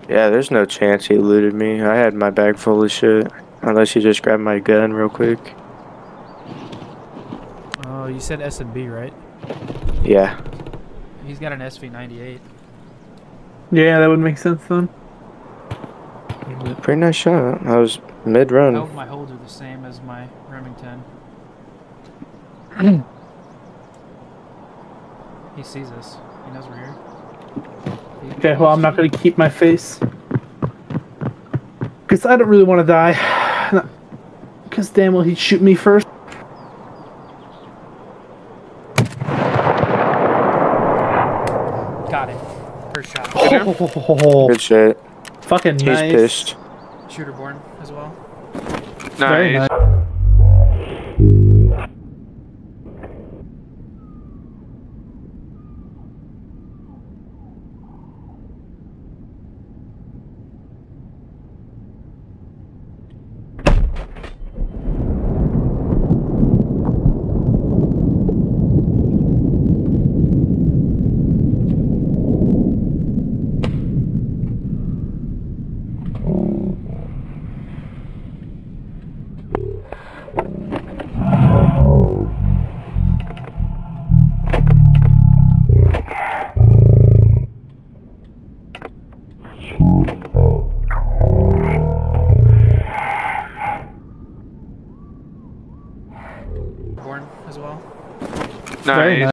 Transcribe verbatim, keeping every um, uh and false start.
Yeah, there's no chance he looted me. I had my bag full of shit. Unless he just grabbed my gun real quick. Oh, you said S and B, right? Yeah. He's got an S V ninety-eight. Yeah, that would make sense then. Pretty nice shot. I was I mid-run. hope my holds are the same as my Remington. He sees us. He knows we're here. He, Okay, well, I'm not going to keep my face. Because I don't really want to die. Because damn well he'd shoot me first. Got him. First shot. Oh, Good shit. fucking He's nice. pissed. Shooter born as well. Very Nice. nice. Born as well. Nice.